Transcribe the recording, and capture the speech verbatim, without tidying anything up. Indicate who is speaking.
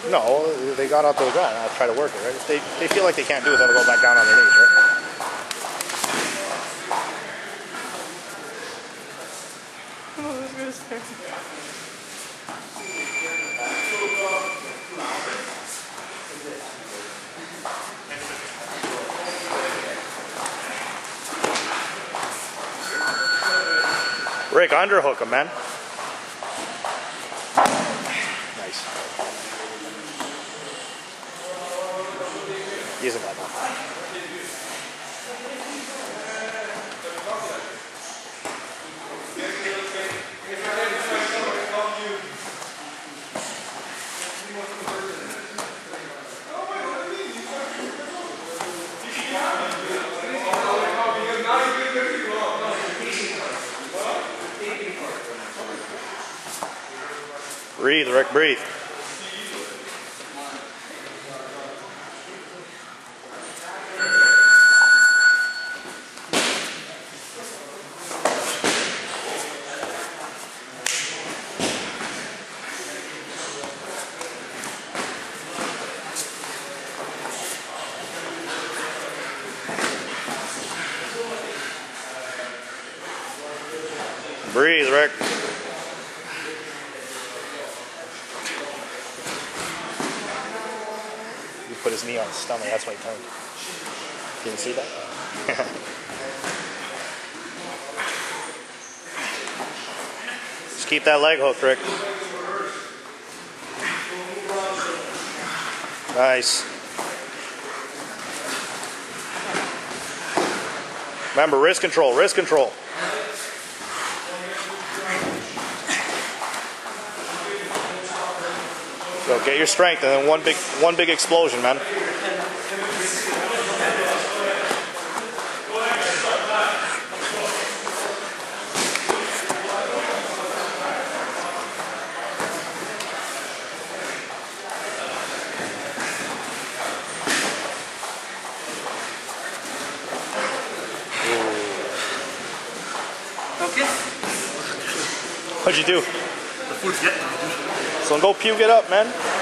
Speaker 1: No, they got out to the ground. I'll try to work it, right? If they, they feel like they can't do it, they'll go back down on their knees, right? Rick, underhook him, man. Nice. He hasn't got nothing. Breathe, Rick, breathe. Breathe, Rick. He put his knee on his stomach, that's why he turned. Didn't see that? Just keep that leg hooked, Rick. Nice. Remember, wrist control, wrist control. So get your strength and then one big one big explosion, man.
Speaker 2: Okay.
Speaker 1: What'd you do?
Speaker 2: The food's getting me.
Speaker 1: So go puke it up, man.